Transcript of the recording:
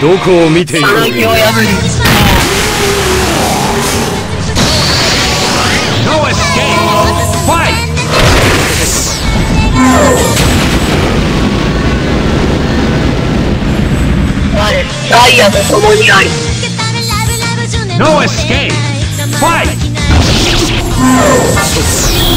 どこを見ている。 さなぎを破り No escape! Fight! 我ダイヤと共にあり No escape! Fight!